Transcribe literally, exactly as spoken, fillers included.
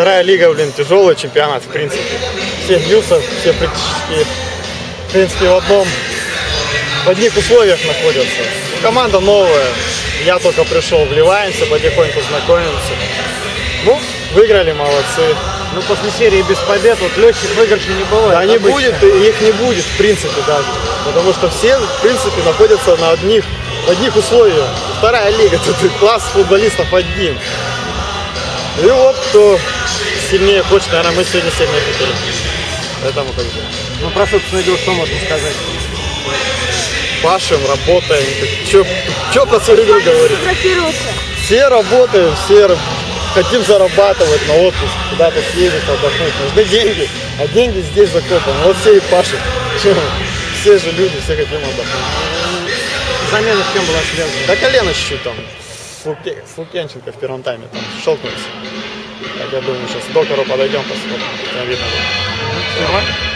Вторая лига, блин, тяжелый чемпионат, в принципе. Все бьются, все практически, в принципе, в одном, в одних условиях находятся. Команда новая, я только пришел, вливаемся, потихоньку знакомимся. Ну, выиграли, молодцы. Ну, после серии без побед, вот легких выигрышей не бывает. Да, не будет, их не будет, в принципе, даже. Потому что все, в принципе, находятся на одних, в одних условиях. Вторая лига, тут класс футболистов один. И вот кто сильнее хочет, наверное, мы сегодня сильнее хотели. Поэтому как бы. Ну, про собственную игру что можно сказать? Пашем, работаем. Что про свою игру говорить? Все работаем, все хотим зарабатывать на отпуск, куда-то съездить, отдохнуть. Нужны деньги, а деньги здесь закопаны. Вот все и пашут. Все же люди, все хотим отдохнуть. Замена с чем была связана? Да колено чуть-чуть там. С Лукьянченко в первом тайме там щелкнулся. Так, я думаю, сейчас к доктору подойдем, посмотрим. Там видно будет. Нормально?